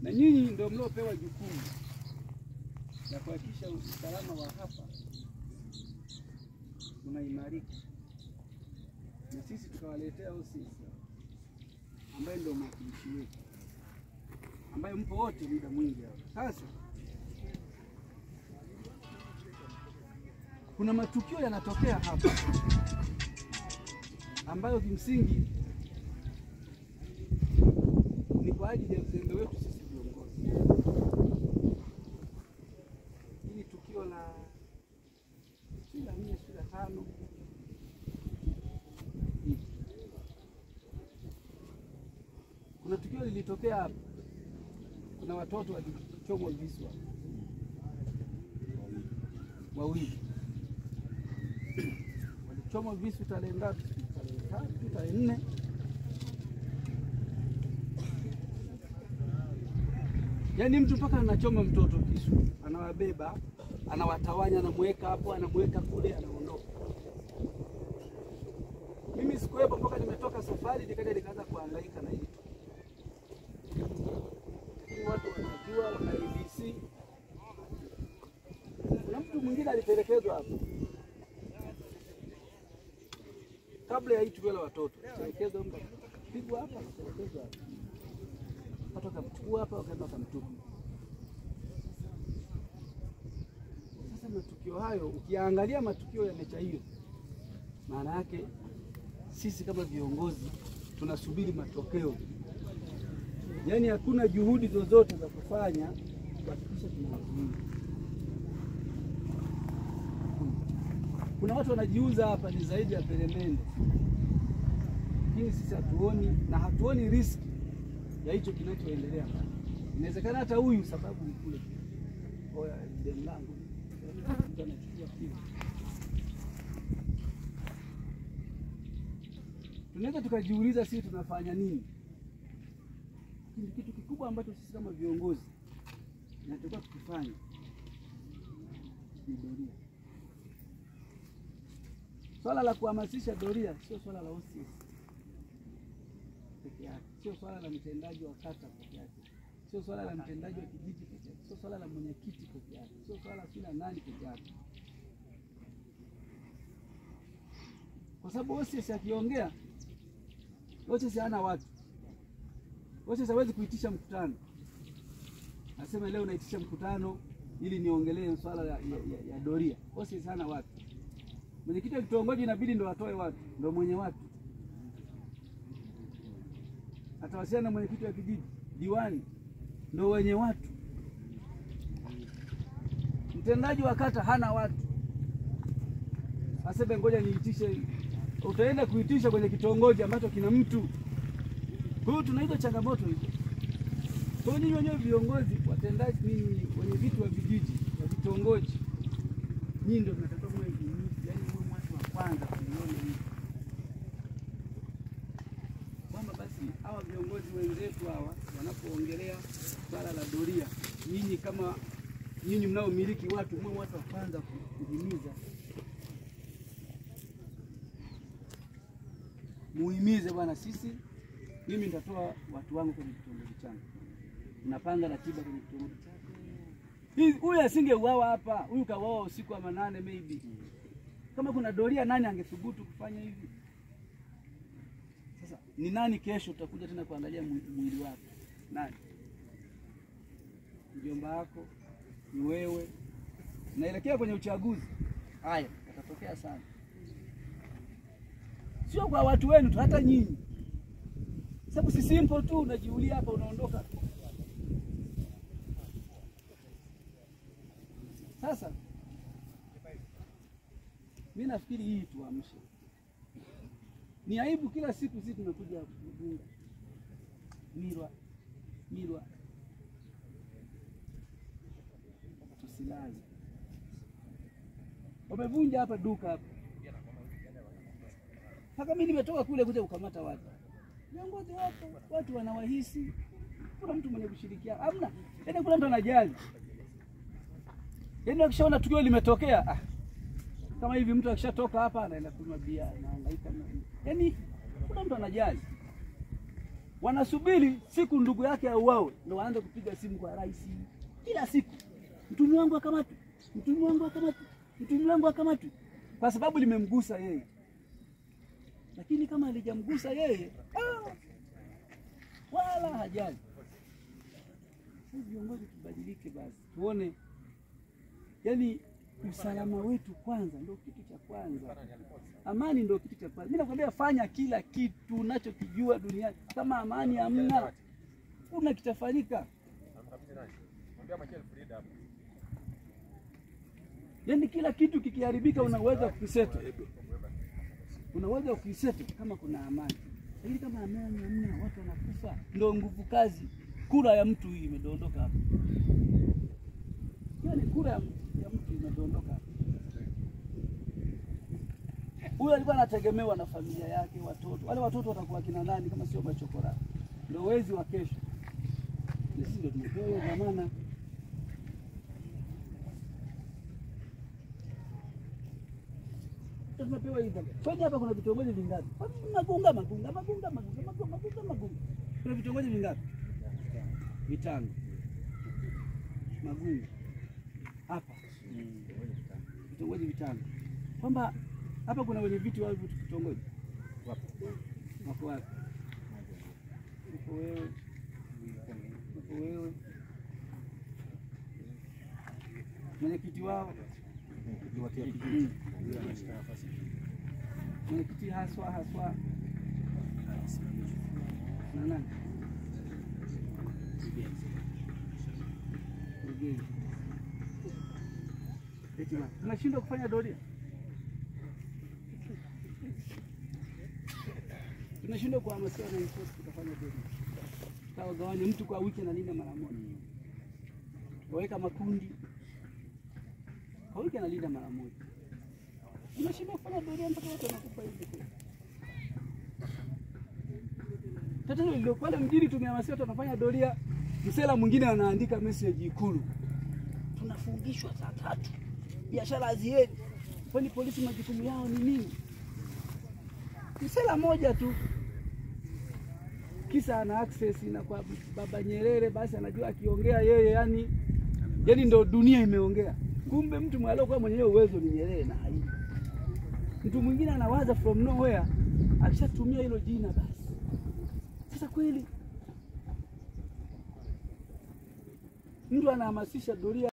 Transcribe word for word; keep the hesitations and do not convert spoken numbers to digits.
Na nyinyi ndio mliopewa jukumu la kuhakikisha usalama wa hapa unaimarika. Na sisi tukawaletea ofisi ambaye ndio mwakilishi wetu, ambaye mpo wote muda mwingi hapa. Sasa kuna matukio yanatokea hapa ambayo kimsingi ni kwa ajili ya uzembe wetu sisi viongozi. Hili tukio la shida mia shida tano kuna tukio lilitokea hapa. Kuna watoto walichomwa visu wawili. Walichomwa visu tarehe ngapi? Tarehe tatu, tarehe nne. Yaani mtu mpaka anachoma mtoto kisu, anawabeba, anawatawanya, anamweka hapo, anamweka kule, anaondoka. Mimi sikuwepo mpaka nimetoka safari nikaja nikaanza kuhangaika na hili. Watu wanajua, wana A B C. Kuna mtu mwingine alipelekezwa hapo kabla ya hii tukio la watoto. Alipelekezwa mtu pigwa hapa, alipelekezwa hapa. Watu wakamchukua hapa, wakaenda kumtupa. Sasa matukio hayo, ukiangalia matukio ya mecha hiyo, maana yake sisi kama viongozi tunasubiri matokeo. Yaani hakuna juhudi zozote za kufanya kuhakikisha tunazuia. Kuna watu wanajiuza hapa ni zaidi ya peremende. Lakini sisi hatuoni na hatuoni risk ya hicho kinachoendelea. Inawezekana hata huyu sababu ni kule. Oya demu langu. Tunachukua kitu. Tunaweza tukajiuliza sisi tunafanya nini? Ni kitu kikubwa ambacho sisi kama viongozi tunatakiwa tukifanya ni doria. Swala la kuhamasisha doria sio swala la O C S peke yake, sio swala la mtendaji wa kata peke yake, sio swala la mtendaji wa kijiji peke yake, sio swala la mwenyekiti peke yake, sio swala la kila nani peke yake. Kwa sababu O C S akiongea, O C S hana watu. O C S hawezi kuitisha mkutano. Nasema leo naitisha mkutano ili niongelee swala ya, ya, ya, ya doria. O C S hana watu. Mwenyekiti wa kitongoji inabidi ndo atoe watu, ndo mwenye watu. Atawasiliana na mwenyekiti wa kijiji, diwani ndo wenye watu. Mtendaji wa kata hana watu. Asebe ngoja niitishe, utaenda kuitisha kwenye kitongoji ambacho kina mtu. Kwa hiyo tuna hizo changamoto hizo. Kwa hiyo nyinyi wenyewe viongozi, watendaji, ninyi wenye vitu wa vijiji, wa vitongoji, nyinyi ndio mnatakiwa mwe himizi, yaani mwe watu wa kwanza kuiona hii. Kwamba basi hawa viongozi wenzetu hawa wanapoongelea swala la doria, nyinyi kama nyinyi mnaomiliki watu, mwe watu wa kwanza kuhimiza. Muhimize bwana, sisi mimi nitatoa watu wangu kwenye kitongoji changu. Unapanga ratiba kwenye kitongoji chako. Hii huyu asingeuawa hapa, huyu kauawa usiku wa manane maybe. Kama kuna doria nani angethubutu kufanya hivi? Sasa ni nani kesho utakuja tena kuangalia mwili wako? Nani? Mjomba wako, ni wewe. Naelekea kwenye uchaguzi. Haya, yatatokea sana. Sio kwa watu wenu tu, hata nyinyi. Sababu si simple tu unajiulia hapa unaondoka. Sasa mimi nafikiri hii tuamshe. Ni aibu kila siku sisi tunakuja kufunga. Mirwa, mirwa. Tusilaze. Wamevunja hapa duka hapa. Sasa mimi nimetoka kule kuja kukamata watu. Viongozi wapo, watu wanawahisi. Kuna mtu mwenye kushirikiana. Hamna. Yaani kuna mtu anajali. Yaani akishaona tukio limetokea, ah. Kama hivi mtu akishatoka hapa anaenda kunywa bia, anahangaika. Yaani kuna mtu anajali. wanasubiri siku ndugu yake auawe ndio waanze kupiga simu kwa rais kila siku. Mtumi wangu akamatwe, mtumi wangu akamatwe, mtumi wangu akamatwe, kwa sababu limemgusa yeye. Lakini kama alijamgusa yeye, ah, wala hajali. Sisi viongozi tubadilike basi. Tuone yani usalama wetu kwanza ndio kitu cha kwanza. Amani ndio kitu cha kwanza. Mimi nakwambia fanya kila kitu unachokijua duniani. Kama amani hamna, kuna kitafanyika. Yaani kila kitu kikiharibika unaweza kukiseto. Unaweza kukiseto kama kuna amani. Lakini kama amani hamna, watu wanakufa. Ndio nguvu kazi. Kura ya mtu hii imedondoka hapa. Yaani kura ya mtu imedondoka hapa. Huyo alikuwa anategemewa na familia yake, watoto. Wale watoto watakuwa kina nani kama sio machokora? Ndio wezi wa kesho. Sisi ndio tumepewa dhamana. Tumepewa hiyo dhamana. Kwani hapa kuna vitongoji vingapi? Magunga, magunga, magunga, magunga, magunga, magunga, magunga. Kuna vitongoji vingapi? Vitano. Magunga. Hapa. Vitongoji vitano. Kwamba hapa kuna wenye viti wao vitu vitongoji. Wapo. Wapo wapi? Uko wewe. Uko wewe. Mwenyekiti wao niwatia kijiji. Mwenyekiti haswa haswa. Na nani? Ngine. Eti ma, tunashindwa kufanya doria. Tunashindwa kuhamasisha na enforce kufanya doria. Sawa, gawanya mtu kwa wiki na linda mara moja. Waweka makundi. Kwa wiki na linda mara moja. Tunashindwa kufanya doria mpaka watu wanakufa hivi. Tatizo ndio pale mjini tumehamasisha watu wanafanya doria, msela mwingine anaandika message Ikulu. Tunafungishwa saa tatu. Biashara haziendi. Kwani polisi majukumu yao ni nini? Msela moja tu. Kisa ana access na kwa Baba Nyerere, basi anajua akiongea yeye yani yani ndio dunia imeongea. Kumbe mtu mwalio kwa mwenyewe uwezo ni Nyerere na haini. Mtu mwingine anawaza from nowhere, alishatumia hilo jina basi. Sasa kweli mtu anahamasisha doria